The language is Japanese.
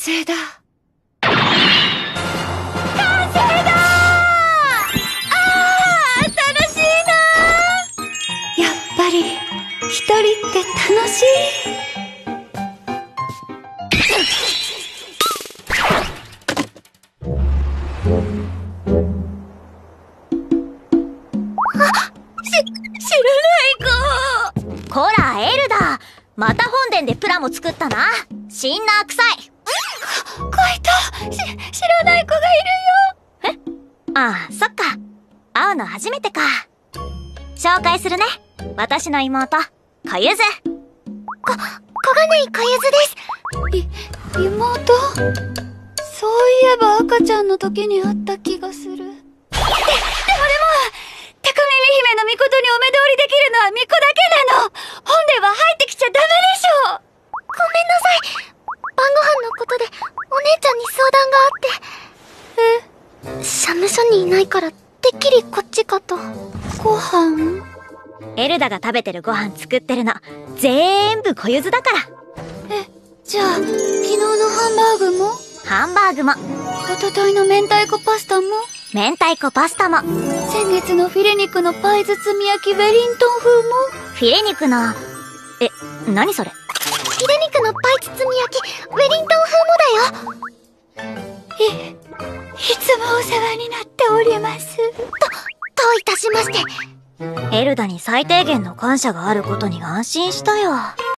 成だ。 完成だー。楽しいな。 やっぱり一人って楽しい。 知らない子。こら、エルダ。また本殿でプラモ作ったな。シンナー臭い。 こいた。知らない子がいるよ。 ああ、そっか。会うの初めてか。紹介するね。私の妹、小ゆず。小金井小ゆずです。 妹？そういえば赤ちゃんの時に会った気がする。でも、高耳姫の巫女にお目通りできるのは巫女だけなの。本殿は入ってきちゃダメでしょ。 ごめんなさい。晩ご飯のことでお姉ちゃんに相談があって。社務所にいないからてっきりこっちかと。 ご飯？ エルダが食べてるご飯作ってるの全部小ゆずだから。 じゃあ昨日のハンバーグも？ ハンバーグも一昨日の明太子パスタも？ 明太子パスタも先月のフィレ肉のパイ包み焼きウェリントン風も？ フィレ肉の何それ？フィレ肉のパイ包み焼きウェリントン風もだよ。 いつもお世話になっております。 どういたしまして。エルダに最低限の感謝があることに安心したよ。